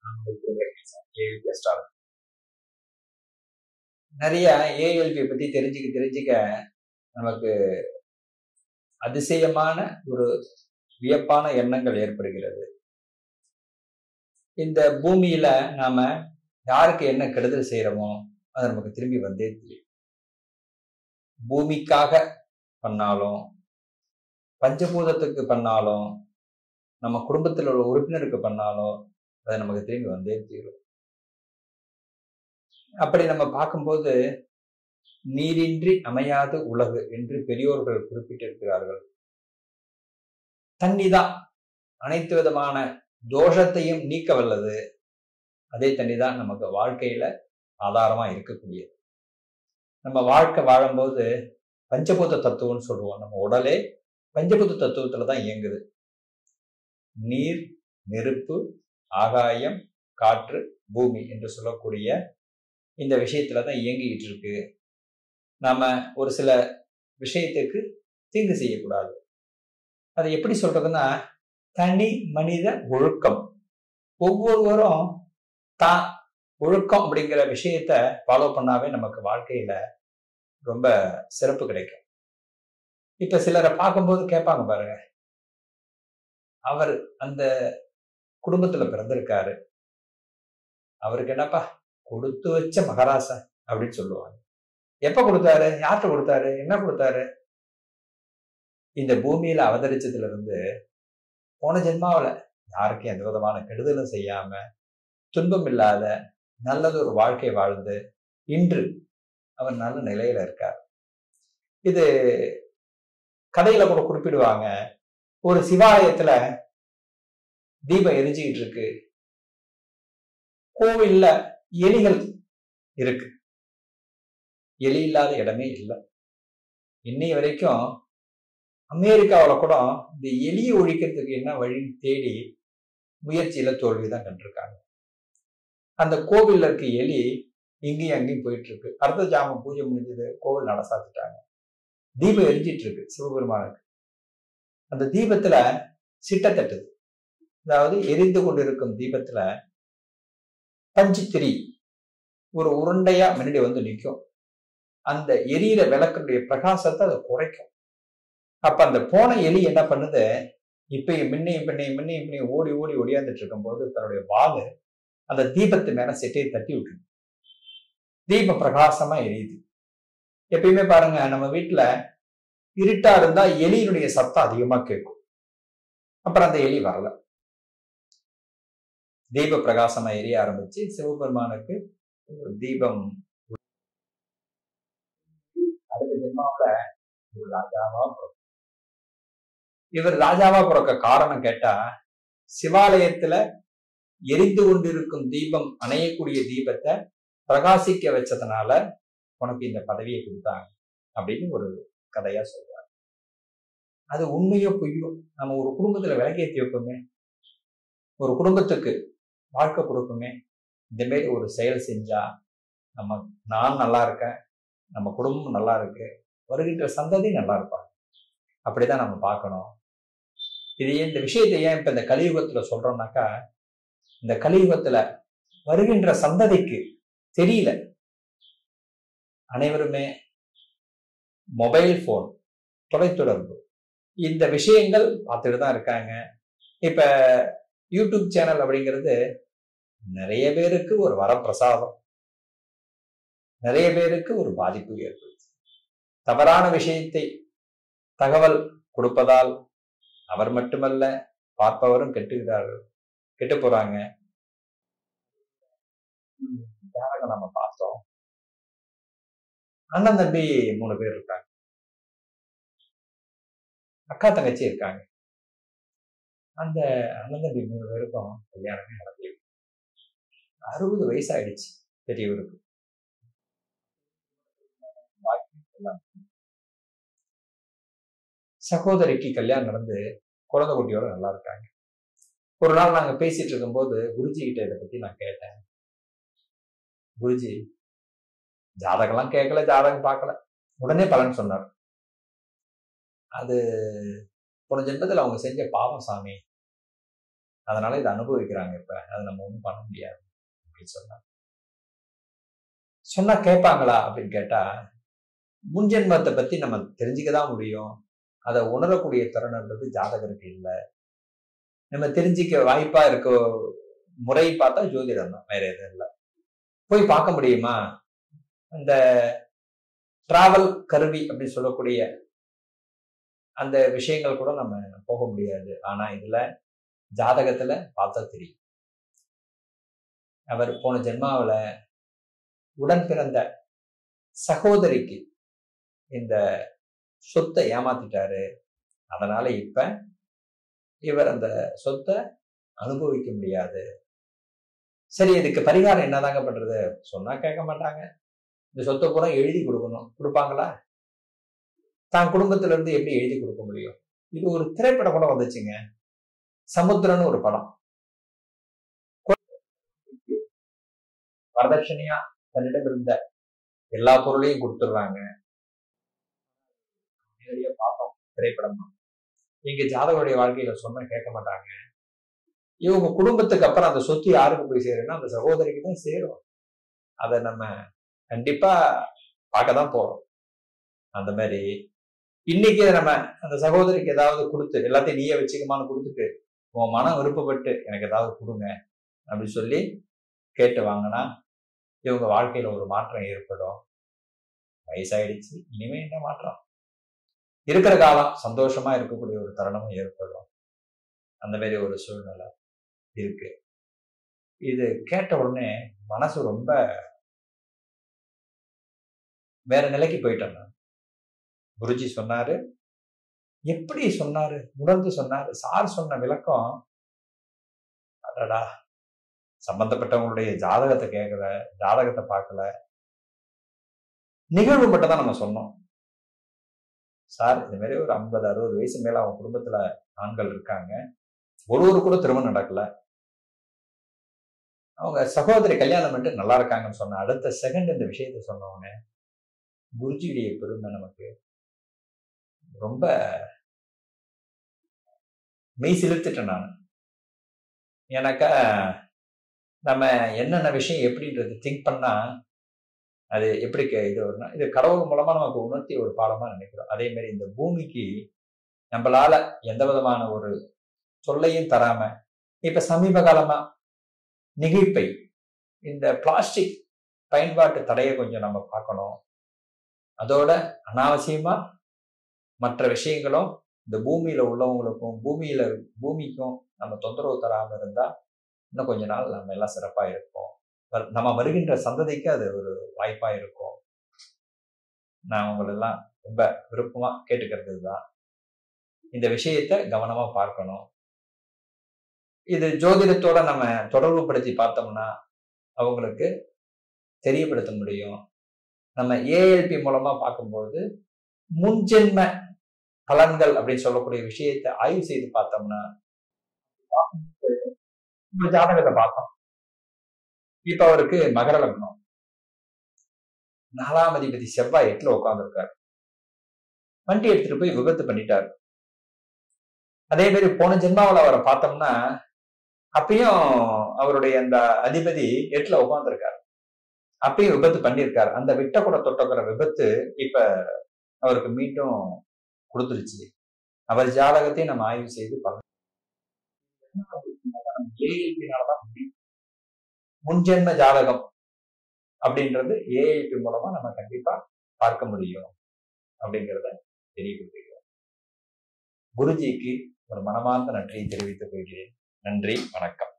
ALP astrology. நிறைய ALP பத்தி தெரிஞ்சுக்க நமக்கு அதிசயமான ஒரு வியப்பான எண்ணங்கள் ஏற்படுகிறது. இந்த பூமியில நாம யாருக்கு என்ன கெடுதல் செய்யறோமோ அது நமக்கு திரும்பி வந்தே தெரியும். பூமிக்காக பண்ணாலும், பஞ்சபூதத்துக்கு பண்ணாலும், நம்ம குடும்பத்தில் உள்ள உறுப்பினருக்கு பண்ணாலும் அது நமக்கு திரும்பி வந்தே தீரும். அப்படி நம்ம பார்க்கும்போது நீரின்றி அமையாது உலகு என்று பெரியோர்கள் குறிப்பிட்டிருக்கிறார்கள். தண்ணிதான் அனைத்து விதமான தோஷத்தையும் நீக்க வல்லது. அதே தண்ணிதான் நமக்கு வாழ்க்கையில ஆதாரமா இருக்கக்கூடியது. நம்ம வாழ்க்கை வாழும்போது பஞ்சபூத தத்துவம்னு சொல்லுவோம். நம்ம உடலே பஞ்சபூத தத்துவத்துலதான் இயங்குது. நீர், நெருப்பு, ஆகாயம், காற்று, பூமி என்று சொல்லக்கூடிய இந்த விஷயத்துலதான் இயங்கிட்டு இருக்கு. நாம ஒரு சில விஷயத்துக்கு தீங்கு செய்யக்கூடாது. அதை எப்படி சொல்றதுன்னா, தனி மனித ஒழுக்கம். ஒவ்வொருவரும் தான் ஒழுக்கம் அப்படிங்கிற விஷயத்த ஃபாலோ பண்ணாவே நமக்கு வாழ்க்கையில ரொம்ப சிறப்பு கிடைக்கும். இப்ப சிலரை பார்க்கும்போது கேட்பாங்க பாருங்க, அவர் அந்த குடும்பத்துல பிறந்திருக்காரு, அவருக்கு என்னப்பா கொடுத்து வச்ச மகராசா அப்படின்னு சொல்லுவாங்க. எப்ப கொடுத்தாரு, யார்கிட்ட கொடுத்தாரு, என்ன கொடுத்தாரு? இந்த பூமியில அவதரிச்சதுல இருந்து போன ஜென்மாவில யாருக்கும் எந்த விதமான கெடுதலும் செய்யாம, துன்பம் இல்லாத நல்லது ஒரு வாழ்க்கை வாழ்ந்து இன்று அவர் நல்ல நிலையில இருக்கார். இது கதையில கூட குறிப்பிடுவாங்க. ஒரு சிவாலயத்துல தீபம் எரிஞ்சுக்கிட்டு இருக்கு, கோவில்ல எலிகள் இருக்கு, எலி இல்லாத இடமே இல்லை. இன்னை வரைக்கும் அமெரிக்காவில கூட இந்த எலியை ஒழிக்கிறதுக்கு என்ன வழின்னு தேடி முயற்சியில தோல்விதான் கண்டிருக்காங்க. அந்த கோவில்ல இருக்க எலி இங்கேயும் அங்கேயும் போயிட்டு இருக்கு. அடுத்த ஜாமம் பூஜை முடிஞ்சது, கோவில் நட சாத்திட்டாங்க, தீபம் எரிஞ்சிட்டு இருக்கு சிவபெருமானுக்கு. அந்த தீபத்துல சிட்டை தட்டுது. அதாவது எரிந்து கொண்டிருக்கும் தீபத்துல பஞ்சுத்திரி ஒரு உருண்டையா முன்னாடி வந்து நிற்கும். அந்த எரியிற விளக்குடைய பிரகாசத்தை அதை குறைக்கும். அப்ப அந்த போன எலி என்ன பண்ணுது, இப்பயும் முன்னையும் ஓடி ஓடி ஒடியாந்துட்டு இருக்கும் போது தன்னுடைய வாலு அந்த தீபத்து மேல சிட்டையை தட்டி விட்டுருது. தீபம் பிரகாசமா எரியுது. எப்பயுமே பாருங்க, நம்ம வீட்டுல இருட்டா இருந்தா எலியினுடைய சத்தம் அதிகமா கேட்கும். அப்புறம் அந்த எலி வரல. தீப பிரகாசமா எரிய ஆரம்பிச்சு சிவபெருமானுக்கு ஒரு தீபம். அடுத்த ஜென்மாவில ஒரு ராஜாவா பிறக்கும். இவர் ராஜாவா பிறக்க காரணம் கேட்டா, சிவாலயத்துல எரிந்து கொண்டிருக்கும் தீபம், அணையக்கூடிய தீபத்தை பிரகாசிக்க வச்சதுனால உனக்கு இந்த பதவியை கொடுத்தாங்க அப்படின்னு ஒரு கதையா சொல்றாங்க. அது உண்மையோ பொய்யோ, நம்ம ஒரு குடும்பத்துல விளக்கேற்றி வைப்போமே, ஒரு குடும்பத்துக்கு வாழ்க்கை கொடுக்குமே, இந்த மாதிரி ஒரு செயல் செஞ்சா நான் நல்லா இருக்கேன், நம்ம குடும்பம் நல்லா இருக்கு, வருகின்ற சந்ததி நல்லா இருப்பாங்க. அப்படிதான் நம்ம பார்க்கணும். இது இந்த விஷயத்தை ஏன் இப்ப இந்த கலியுகத்துல சொல்றோம்னாக்கா, இந்த கலியுகத்துல வருகின்ற சந்ததிக்கு தெரியல. அனைவருமே மொபைல் போன், தொலைத்தொடர்பு, இந்த விஷயங்கள் பார்த்துட்டு தான் இருக்காங்க. இப்ப யூடியூப் சேனல் அப்படிங்கிறது நிறைய பேருக்கு ஒரு வரப்பிரசாதம், நிறைய பேருக்கு ஒரு பாதிப்பு ஏற்படுது. தவறான விஷயத்தை தகவல் கொடுப்பதால் அவர் மட்டுமல்ல, பார்ப்பவரும் கெட்டுகிறார்கள், கெட்டு போறாங்க. நம்ம பார்த்தோம், அண்ணன் தம்பி 3 பேர் இருக்காங்க, அக்கா தங்கச்சி இருக்காங்க. அந்த அண்ணன் தம்பி 3 பேருக்கும் கல்யாணமே நடக்கல. 60 வயசாயிடுச்சு பெரியவருக்கு. சகோதரிக்கு கல்யாணம் நடந்து குழந்தை குட்டியோட நல்லா இருக்காங்க. ஒரு நாள் நாங்க பேசிட்டு இருக்கும்போது குருஜி கிட்ட இதை பத்தி நான் கேட்டேன். குருஜி ஜாதகம்லாம் கேட்கல, ஜாதகம் பார்க்கல, உடனே பலன் சொன்னார். அது போன ஜென்மத்தில் அவங்க செஞ்ச பாவம் சாமி, அதனால இதை அனுபவிக்கிறாங்க. இப்ப அதை நம்ம ஒண்ணும் பண்ண முடியாது அப்படின்னு சொன்னா கேட்பாங்களா அப்படின்னு கேட்டா, முன்ஜென்மத்தை பத்தி நம்ம தெரிஞ்சுக்கதான் முடியும். அதை உணரக்கூடிய திறன்ன்றது ஜாதகருக்கு இல்லை. நம்ம தெரிஞ்சிக்க வாய்ப்பா இருக்க முறை பார்த்தா ஜோதிடம் தான், வேற எதுவும் இல்லை. போய் பார்க்க முடியுமா? இந்த டிராவல் கருவி அப்படின்னு சொல்லக்கூடிய அந்த விஷயங்கள் கூட நம்ம போக முடியாது. ஆனா இதுல ஜாதகத்துல பார்த்தா தெரியும். அவர் போன ஜென்மாவில உடன் பிறந்த சகோதரிக்கு இந்த சொத்தை ஏமாத்திட்டாரு. அதனால இப்ப இவர் அந்த சொத்தை அனுபவிக்க முடியாது. சரி, இதுக்கு பரிகாரம் என்னதாங்க பண்றது? சொன்னா கேட்க மாட்டாங்க. இந்த சொத்தை பூரா எழுதி கொடுக்கணும். கொடுப்பாங்களா? தான் குடும்பத்துல இருந்து எப்படி எழுதி கொடுக்க முடியும்? இது ஒரு திரைப்படம் கூட வந்துச்சுங்க, சமுத்திரன்னு ஒரு படம். வரதட்சணையா தன்னிடம் இருந்த எல்லா பொருளையும் கொடுத்துடுறாங்க. நேரடியா பார்த்தோம் திரைப்படம். எங்க ஜாதகருடைய வாழ்க்கையில சொன்னா கேட்க மாட்டாங்க. இவங்க குடும்பத்துக்கு அப்புறம் அந்த சொத்து யாருக்கு போய் சேரும்னா அந்த சகோதரிக்கு தான் சேரும். அதை நம்ம கண்டிப்பா பார்க்கதான் போறோம். அந்த மாதிரி இன்னைக்கு நம்ம அந்த சகோதரிக்கு ஏதாவது கொடுத்து எல்லாத்தையும் நீயே வச்சுக்கமான்னு கொடுத்துட்டு உன் மனம் விருப்பப்பட்டு எனக்கு ஏதாவது கொடுங்க அப்படின்னு சொல்லி கேட்டு வாங்கினா இவங்க வாழ்க்கையில ஒரு மாற்றம் ஏற்படும். வயசாயிடுச்சு, இனிமே என்ன மாற்றம்? இருக்கிற காலம் சந்தோஷமா இருக்கக்கூடிய ஒரு தருணமும் ஏற்படும். அந்த மாதிரி ஒரு சூழ்நிலை இருக்கு. இது கேட்ட உடனே மனசு ரொம்ப வேற நிலைக்கு போயிட்டேன். குருஜி சொன்னாரு, எப்படி சொன்னாரு, உணர்ந்து சொன்னாரு. சார் சொன்ன விளக்கம், அடடா, சம்பந்தப்பட்டவங்களுடைய ஜாதகத்தை கேட்கல, ஜாதகத்தை பார்க்கல, நிகழ்வு மட்டும் தான் நம்ம சொன்னோம். சார் இந்த மாதிரி ஒரு 50-60 வயசு மேல அவங்க குடும்பத்துல ஆண்கள் இருக்காங்க, ஒருவரு கூட திருமணம் நடக்கல, அவங்க சகோதரி கல்யாணம் பண்ணிட்டு நல்லா இருக்காங்கன்னு சொன்ன அடுத்த செகண்ட் இந்த விஷயத்த சொன்னவங்க குருஜியுடைய பெருமை நமக்கு ரொம்ப மெய் சிலிர்த்துட்டேன் நான். ஏன்னாக்கா நம்ம என்னென்ன விஷயம் எப்படின்றது திங்க் பண்ணா அது எப்படி இது வரும்னா, இது கடவுள் மூலமா நமக்கு உணர்த்தி ஒரு பாடமா நினைக்கிறோம். அதே மாதிரி இந்த பூமிக்கு நம்மளால எந்த விதமான ஒரு சொல்லையும் தராம இப்ப சமீப காலமா நெகிழ்ப்பை, இந்த பிளாஸ்டிக் பயன்பாட்டு தடையை கொஞ்சம் நம்ம பார்க்கணும். அதோட அனாவசியமா மற்ற விஷயங்களும் இந்த பூமியில உள்ளவங்களுக்கும் பூமிக்கும் நம்ம தொந்தரவு தராம இருந்தா இன்னும் கொஞ்ச நாள் நம்ம எல்லாம் சிறப்பா இருப்போம். நம்ம வருகின்ற சந்ததிக்கு அது ஒரு வாய்ப்பா இருக்கும். நான் உங்களெல்லாம் ரொம்ப விருப்பமா கேட்டுக்கிறது தான், இந்த விஷயத்த கவனமா பார்க்கணும். இது ஜோதிடத்தோட நம்ம தொடர்பு படுத்தி பார்த்தோம்னா அவங்களுக்கு தெரியப்படுத்த முடியும். நம்ம ஏஎல்பி மூலமா பார்க்கும்போது முன்ஜென்ம பலன்கள் அப்படின்னு சொல்லக்கூடிய விஷயத்தை ஆய்வு செய்து பார்த்தோம்னா ஜாதகத்தை பார்த்தோம். இப்ப அவருக்கு மகர லக்னம், 4ஆம் அதிபதி செவ்வாய் 8ல உட்கார்ந்துருக்காரு. வண்டி எடுத்துட்டு போய் விபத்து பண்ணிட்டாரு. அதே மாதிரி போன ஜென்மாவில் அவரை பார்த்தோம்னா அப்பயும் அவருடைய அந்த அதிபதி 8ல உட்கார்ந்துருக்காரு. அப்பயும் விபத்து பண்ணியிருக்காரு. அந்த விட்ட கூட தொட்டக்கிற விபத்து இப்ப அவருக்கு மீண்டும் கொடுத்துருச்சு. அவர் ஜாதகத்தையும் நம்ம ஆய்வு செய்து பார்க்கணும். முன்ஜென்ம ஜாதகம் அப்படின்றது ஏஐபி மூலமா நம்ம கண்டிப்பா பார்க்க முடியும் அப்படிங்கிறத தெரியப்படுத்துகிறோம். குருஜிக்கு ஒரு மனமார்ந்த நன்றியை தெரிவித்துக் கொள்கிறேன். நன்றி, வணக்கம்.